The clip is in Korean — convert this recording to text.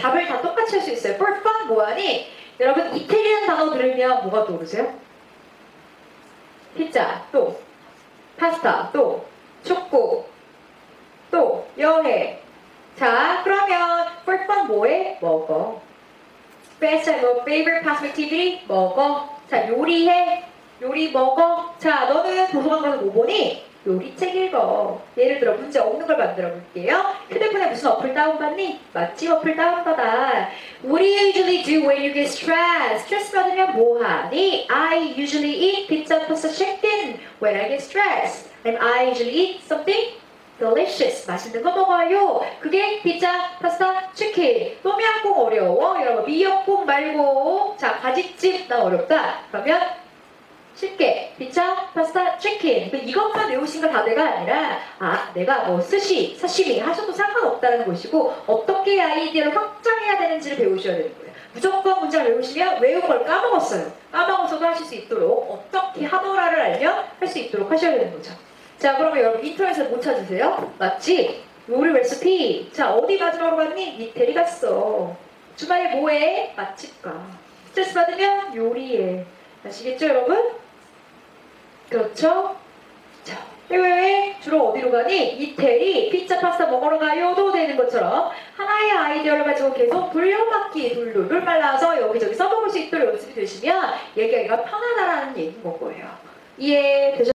답을 다 똑같이 할 수 있어요. for fun 뭐하니? 여러분 이태리라는 단어 들으면 뭐가 떠오르세요? 피자, 또 파스타, 또 축구, 또 여행. 자, 그러면 for fun 뭐해? 먹어. best 뭐 favorite past activity? 먹어. 자, 요리해. 요리 먹어. 자, 너는 도서관 가서 뭐 보니? 요리책 읽어. 예를 들어 문제 없는 걸 만들어 볼게요. 휴대폰에 무슨 어플 다운받니? 맛집 어플 다운받아. What do you usually do when you get stressed? 스트레스 받으면 뭐하니? I usually eat pizza, pasta, chicken when I get stressed. And I usually eat something delicious. 맛있는 거 먹어요. 그게 피자, 파스타, 치킨. 똠양꿍 어려워. 여러분 미역국 말고 자 가지찜 나 어렵다. 그러면 쉽게 피자, 파스타, 치킨 이것만 외우신 거 다대가 아니라 내가 뭐 스시, 사시미 하셔도 상관없다는 것이고 어떻게 아이디어를 확장해야 되는지를 배우셔야 되는 거예요. 무조건 문장을 외우시면 외운 걸 까먹었어요. 까먹어서도 하실 수 있도록 어떻게 하더라를 알면 할 수 있도록 하셔야 되는 거죠. 자, 그러면 여러분 인터넷에서 뭐 찾으세요? 맞지? 요리 레시피. 자, 어디 마지막으로 갔니? 이태리 갔어. 주말에 뭐해? 맛집 가. 스트레스 받으면 요리해. 아시겠죠, 여러분? 그렇죠? 자, 해외여행 주로 어디로 가니? 이태리, 피자, 파스타 먹으러 가요도 되는 것처럼 하나의 아이디어를 가지고 계속 돌려막기 돌돌 말라서 여기저기 써먹을 수 있도록 연습이 되시면 얘기하기가 편하다라는 얘기인 거예요. 이해되셨나요?